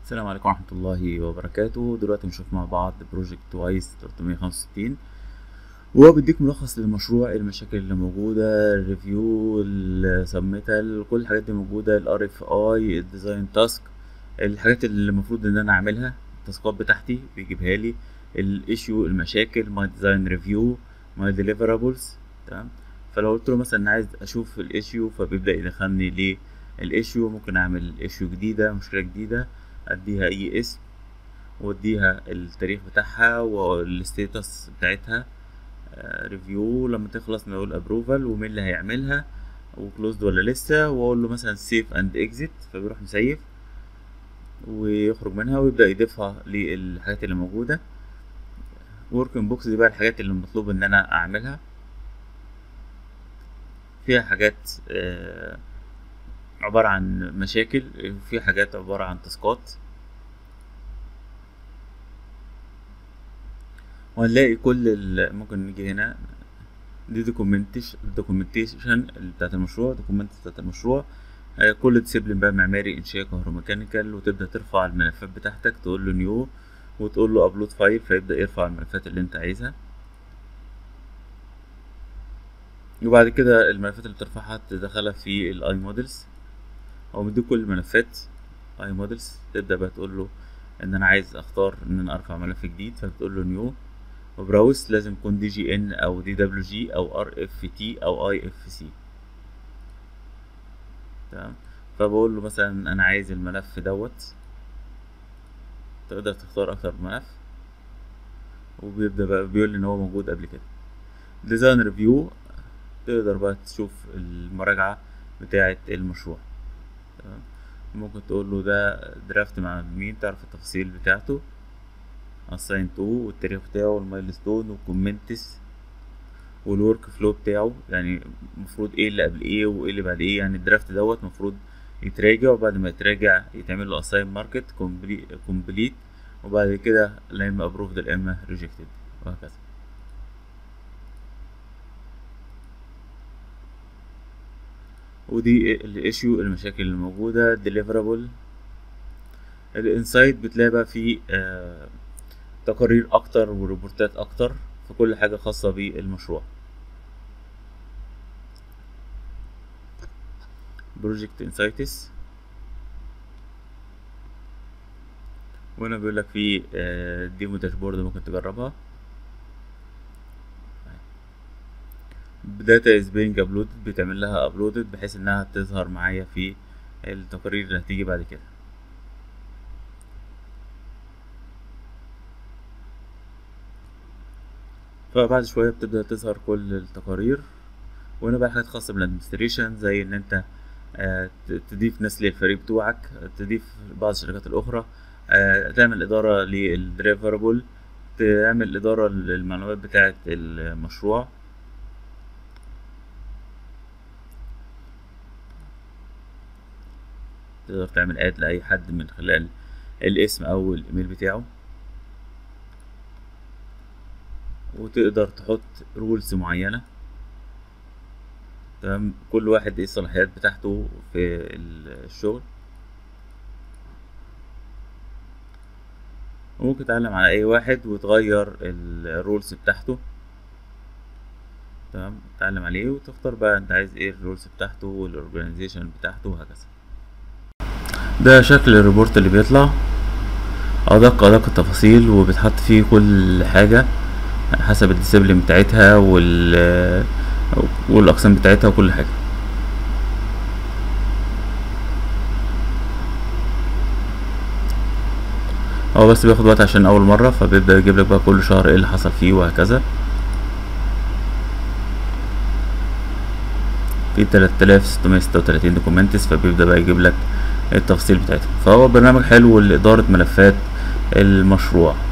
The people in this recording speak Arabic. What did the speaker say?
السلام عليكم ورحمة الله وبركاته. دلوقتي نشوف مع بعض بروجكت وايز 365، وهو بيديك ملخص للمشروع، المشاكل اللي موجودة، الريفيو، السبميتال، كل الحاجات دي موجودة، الار اف اي، الديزاين تاسك، الحاجات اللي المفروض ان انا اعملها، التاسكات بتاعتي بيجيبها لي، الايشيو، المشاكل، ماي ديزاين ريفيو، ماي ديليفرابلز. تمام. فلو قلت له مثلا عايز اشوف الايشيو فبيبدأ يدخلني للايشيو. ممكن اعمل ايشيو جديدة، مشكلة جديدة، اديها اي اسم واديها التاريخ بتاعها والستيتس بتاعتها، ريفيو، لما تخلص نقول ابروفال ومين اللي هيعملها وكلوزد ولا لسه، واقول له مثلا سيف اند اكزيت، فبيروح مسيف ويخرج منها ويبدا يضيفها للحاجات اللي موجوده. وركن بوكس دي بقى الحاجات اللي مطلوب ان انا اعملها، فيها حاجات عباره عن مشاكل، وفي حاجات عباره عن تاسكات، وهنلاقي ممكن نيجي هنا دي دوكيومنتيشن بتاعت المشروع، دوكيومنت بتاعت المشروع، كل ديسيبلين بقى، معماري، انشائي، كهروميكانيكال، وتبدا ترفع الملفات بتاعتك، تقول له نيو وتقول له ابلود فايل، فيبدا يرفع الملفات اللي انت عايزها. وبعد كده الملفات اللي بترفعها تدخلها في الاي مودلز، هو مديك كل الملفات اي مودلز. تبدا بقى تقول له ان انا عايز اختار ان انا ارفع ملف جديد، فبتقول له نيو، وبراوس لازم يكون دي جي ان او دي دبليو جي او ار اف تي او اي اف سي. تمام. فبقول له مثلا انا عايز الملف دوت، تقدر تختار اكتر من ملف، وبيبدأ بقى بيقول لي ان هو موجود قبل كده. ديزاين ريفيو، تقدر بقى تشوف المراجعة بتاعة المشروع. تمام. ممكن تقول له ده درافت مع مين، تعرف التفاصيل بتاعته، assign to، والتاريخ بتاعه، والمايلستون، والكومنتس، والورك فلو بتاعه، يعني المفروض ايه اللي قبل ايه وايه اللي بعد ايه. يعني الدرافت دوت المفروض يتراجع، وبعد ما يتراجع يتعمل له assign market complete، وبعد كده لا اما approved لا اما rejected، وهكذا. ودي الايشيو، المشاكل اللي موجودة، deliverable. الانسايت بتلاقي بقى فيه تقارير اكتر وريبورتات اكتر في كل حاجة خاصة بالمشروع. بروجكت انسايتس، وهنا بيقول لك في ديمو داشبورد ممكن تجربها. داتا از بينج ابلودد، بيتعمل لها ابلودد بحيث انها تظهر معايا في التقارير اللي هتيجي بعد كده. فبعد شوية بتبدأ تظهر كل التقارير. وهنا بقى حاجات خاصة بالادمنستريشن، زي ان انت تضيف ناس للفريق بتوعك، تضيف بعض الشركات الاخرى، تعمل ادارة للدريفربل، تعمل ادارة للمعلومات بتاعة المشروع. تقدر تعمل اد لاي حد من خلال الاسم او الايميل بتاعه، وتقدر تحط رولز معينة. تمام. كل واحد ايه الصلاحيات بتاعته في الشغل، وممكن تعلم على اي واحد وتغير الرولز بتاعته. تمام. تعلم عليه وتختار بقى انت عايز ايه الرولز بتاعته والاورجانيزيشن بتاعته، وهكذا. ده شكل الريبورت اللي بيطلع، ادق التفاصيل، وبتحط فيه كل حاجة حسب الديسيبلين بتاعتها والاقسام بتاعتها وكل حاجة. هو بس بياخد وقت عشان اول مرة، فبيبدأ يجيب لك بقى كل شهر ايه اللي حصل فيه وهكذا. في 3636 دوكومنتس، فبيبدأ بقى يجيب لك التفاصيل بتاعتها. فهو برنامج حلو لإدارة ملفات المشروع.